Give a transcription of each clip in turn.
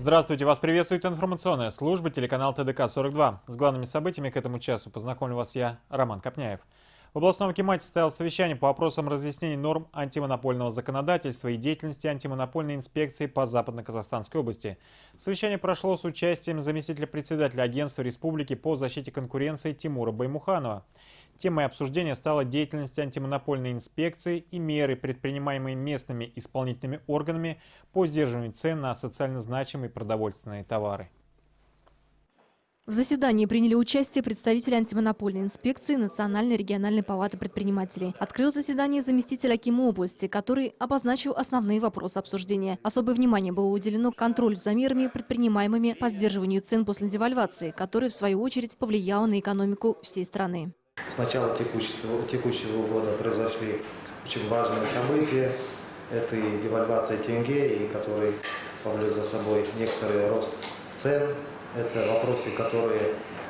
Здравствуйте, вас приветствует информационная служба телеканал ТДК-42. С главными событиями к этому часу познакомлю вас я, Роман Копняев. В областном акимате состоялось совещание по вопросам разъяснения норм антимонопольного законодательства и деятельности антимонопольной инспекции по Западно-Казахстанской области. Совещание прошло с участием заместителя председателя Агентства Республики по защите конкуренции Тимура Баймуханова. Темой обсуждения стала деятельность антимонопольной инспекции и меры, предпринимаемые местными исполнительными органами по сдерживанию цен на социально значимые продовольственные товары. В заседании приняли участие представители антимонопольной инспекции Национальной региональной палаты предпринимателей. Открыл заседание заместитель акима области, который обозначил основные вопросы обсуждения. Особое внимание было уделено контролю за мерами, предпринимаемыми по сдерживанию цен после девальвации, которая в свою очередь повлияла на экономику всей страны. С начала текущего года произошли очень важные события. Это и девальвация тенге, и который повлек за собой некоторый рост цен. Это вопросы, которые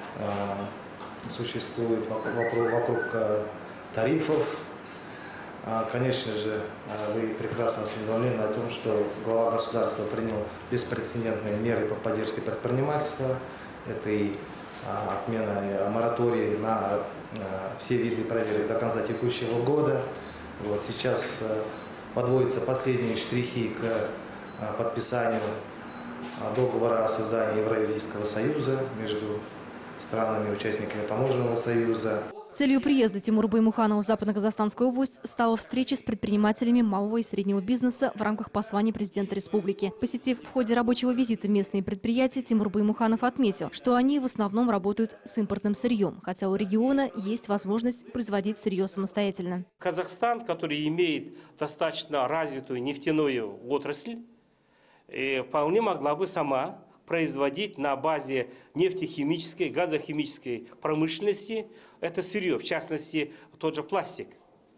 существуют вокруг тарифов. Конечно же, вы прекрасно осведомлены о том, что глава государства принял беспрецедентные меры по поддержке предпринимательства. Это и отмена моратория на все виды проверок до конца текущего года. Вот сейчас подводятся последние штрихи к подписанию договора о создании Евразийского союза между странами-участниками таможенного союза. Целью приезда Тимура Баймуханова в Западно-Казахстанскую область стала встреча с предпринимателями малого и среднего бизнеса в рамках послания президента республики. Посетив в ходе рабочего визита местные предприятия, Тимур Баймуханов отметил, что они в основном работают с импортным сырьем, хотя у региона есть возможность производить сырье самостоятельно. Казахстан, который имеет достаточно развитую нефтяную отрасль, вполне могла бы сама производить на базе нефтехимической, газохимической промышленности это сырье, в частности, тот же пластик.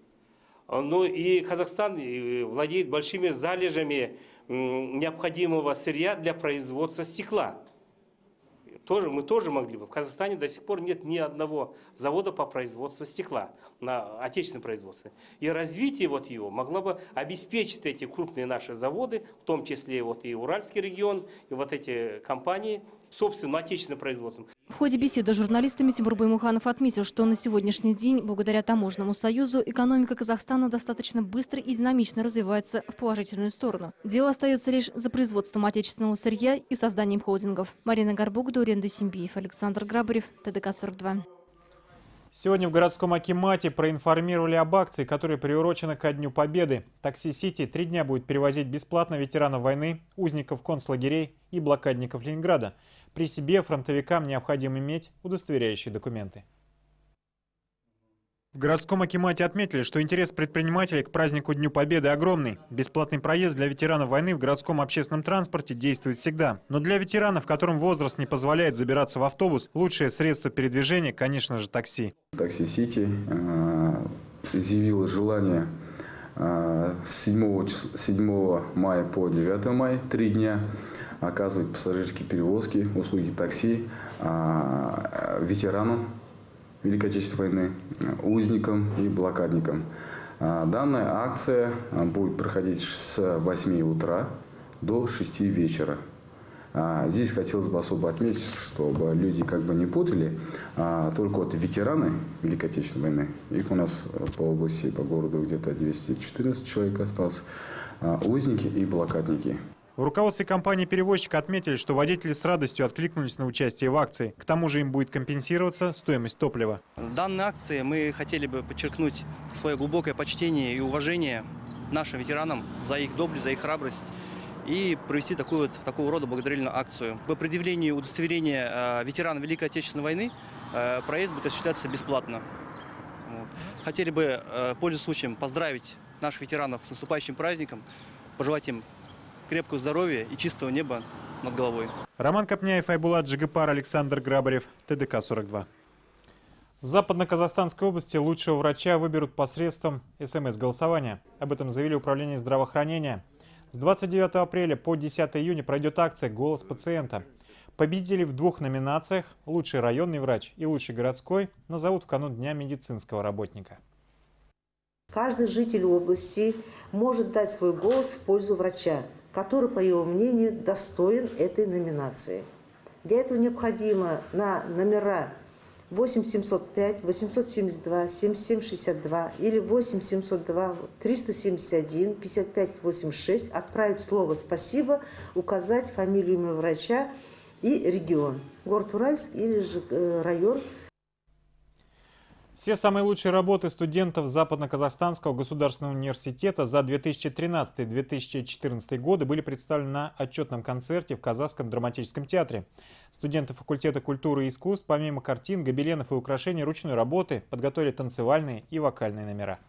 Ну и Казахстан владеет большими залежами необходимого сырья для производства стекла. Мы тоже могли бы. В Казахстане до сих пор нет ни одного завода по производству стекла, на отечественном производстве. И развитие его могло бы обеспечить эти крупные наши заводы, в том числе и Уральский регион, и эти компании, собственным отечественным производством. В ходе беседы с журналистами Тимур Баймуханов отметил, что на сегодняшний день, благодаря Таможенному союзу, экономика Казахстана достаточно быстро и динамично развивается в положительную сторону. Дело остается лишь за производством отечественного сырья и созданием холдингов. Марина Горбук, Даурен Дусимбиев, Александр Грабарев, ТДК-42. Сегодня в городском акимате проинформировали об акции, которая приурочена ко Дню Победы. Такси Сити 3 дня будет перевозить бесплатно ветеранов войны, узников концлагерей и блокадников Ленинграда. При себе фронтовикам необходимо иметь удостоверяющие документы. В городском акимате отметили, что интерес предпринимателей к празднику Дню Победы огромный. Бесплатный проезд для ветеранов войны в городском общественном транспорте действует всегда. Но для ветеранов, которым возраст не позволяет забираться в автобус, лучшее средство передвижения, конечно же, такси. Такси Сити изъявило желание с 7 мая по 9 мая 3 дня оказывать пассажирские перевозки, услуги такси ветеранам Великой Отечественной войны, узникам и блокадникам. Данная акция будет проходить с 8 утра до 6 вечера. Здесь хотелось бы особо отметить, чтобы люди не путали, только ветераны Великой Отечественной войны, их у нас по области, по городу где-то 214 человек осталось, узники и блокадники. В руководстве компании-перевозчика отметили, что водители с радостью откликнулись на участие в акции. К тому же им будет компенсироваться стоимость топлива. В данной акции мы хотели бы подчеркнуть свое глубокое почтение и уважение нашим ветеранам за их доблесть, за их храбрость и провести такого рода благодарительную акцию. По предъявлению удостоверения ветерана Великой Отечественной войны проезд будет осуществляться бесплатно. Хотели бы, пользуясь случаем, поздравить наших ветеранов с наступающим праздником, пожелать им крепкого здоровья и чистого неба над головой. Роман Копняев, Айбулат Джигапар, Александр Грабарев, ТДК-42. В Западно-Казахстанской области лучшего врача выберут посредством СМС-голосования. Об этом заявили Управление здравоохранения. С 29 апреля по 10 июня пройдет акция «Голос пациента». Победителей в 2 номинациях «Лучший районный врач» и «Лучший городской» назовут в канун Дня медицинского работника. Каждый житель области может дать свой голос в пользу врача. который, по его мнению, достоин этой номинации. Для этого необходимо на номера 8705, 872, 7762 или 8702, 371, 5586 отправить слово «Спасибо», указать фамилию имя врача и регион. Город Уральск или же район. Все самые лучшие работы студентов Западно-Казахстанского государственного университета за 2013-2014 годы были представлены на отчетном концерте в Казахском драматическом театре. Студенты факультета культуры и искусств, помимо картин, гобеленов и украшений ручной работы, подготовили танцевальные и вокальные номера.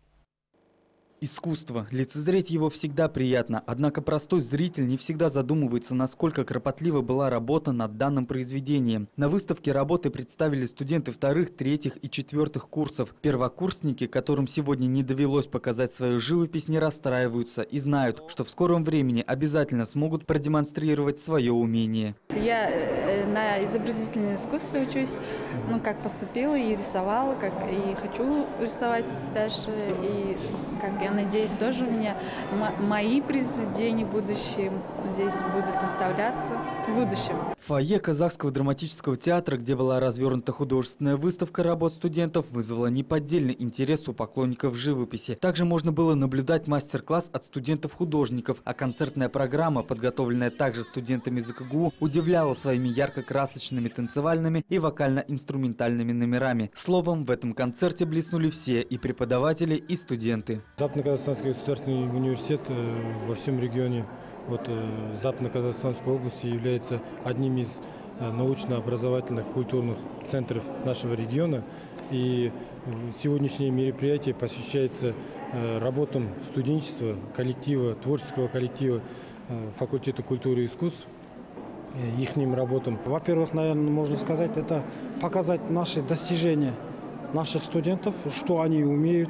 Искусство. Лицезреть его всегда приятно, однако простой зритель не всегда задумывается, насколько кропотливо была работа над данным произведением. На выставке работы представили студенты вторых, третьих и четвертых курсов. Первокурсники, которым сегодня не довелось показать свою живопись, не расстраиваются и знают, что в скором времени обязательно смогут продемонстрировать свое умение. Я на изобразительное искусство учусь, как поступила и рисовала, как и хочу рисовать дальше, и как я надеюсь, тоже у меня мои произведения в будущем здесь будут выставляться в будущем. В фойе Казахского драматического театра, где была развернута художественная выставка работ студентов, вызвала неподдельный интерес у поклонников живописи. Также можно было наблюдать мастер-класс от студентов-художников, а концертная программа, подготовленная также студентами ЗКГУ, удивляла своими ярко-красочными танцевальными и вокально-инструментальными номерами. Словом, в этом концерте блеснули все – и преподаватели, и студенты. Западно-Казахстанский государственный университет во всем регионе Западно-Казахстанской области является одним из научно-образовательных культурных центров нашего региона. И сегодняшнее мероприятие посвящается работам студенчества, коллектива, творческого коллектива факультета культуры и искусств, ихним работам. Во-первых, наверное, можно сказать, это показать наши достижения наших студентов, что они умеют,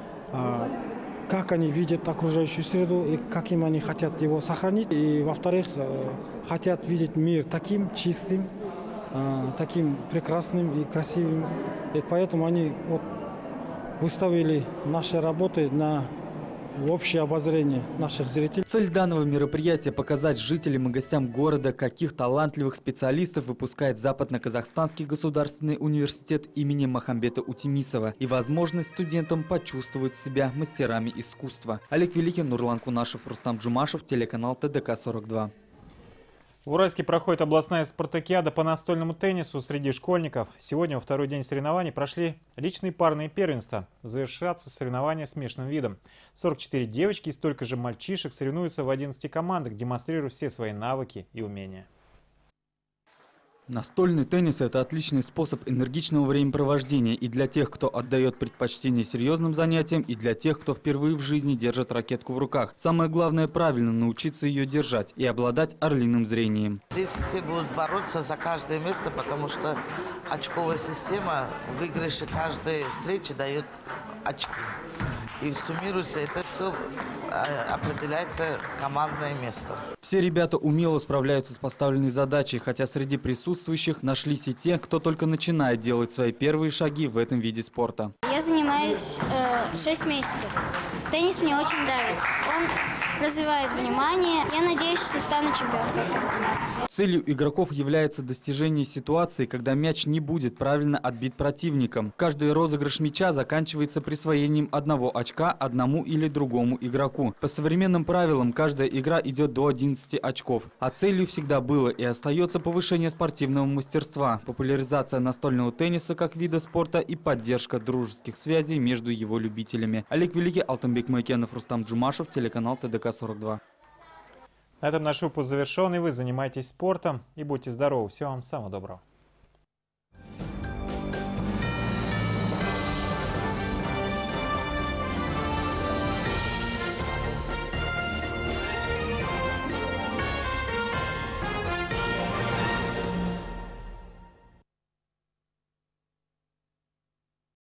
как они видят окружающую среду и каким они хотят его сохранить. И, во-вторых, хотят видеть мир таким чистым, таким прекрасным и красивым. И поэтому они выставили наши работы на общее обозрение наших зрителей. Цель данного мероприятия – показать жителям и гостям города, каких талантливых специалистов выпускает Западно-Казахстанский государственный университет имени Махамбета Утемисова и возможность студентам почувствовать себя мастерами искусства. Олег Великин, Нурлан Кунашев, Рустам Джумашев, телеканал ТДК-42. В Уральске проходит областная спартакиада по настольному теннису среди школьников. Сегодня, во второй день соревнований, прошли личные парные первенства. Завершатся соревнования смешанным видом. 44 девочки и столько же мальчишек соревнуются в 11 командах, демонстрируя все свои навыки и умения. Настольный теннис – это отличный способ энергичного времяпровождения и для тех, кто отдает предпочтение серьезным занятиям, и для тех, кто впервые в жизни держит ракетку в руках. Самое главное – правильно научиться ее держать и обладать орлиным зрением. Здесь все будут бороться за каждое место, потому что очковая система в выигрыше каждой встречи дает очки. И суммируется, это все определяется командное место. Все ребята умело справляются с поставленной задачей, хотя среди присутствующих нашлись и те, кто только начинает делать свои первые шаги в этом виде спорта. Я занимаюсь 6 месяцев. Теннис мне очень нравится. Он развивает внимание. Я надеюсь, что стану чемпионкой Казахстана. Целью игроков является достижение ситуации, когда мяч не будет правильно отбит противником. Каждый розыгрыш мяча заканчивается присвоением одного очка одному или другому игроку. По современным правилам каждая игра идет до 11 очков. А целью всегда было и остается повышение спортивного мастерства, популяризация настольного тенниса как вида спорта и поддержка дружеских связей между его любителями. Олег Великий, Алтынбек Майкенов, Рустам Джумашев, телеканал ТДК-42. На этом наш выпуск завершен, и вы занимаетесь спортом и будьте здоровы. Всего вам самого доброго.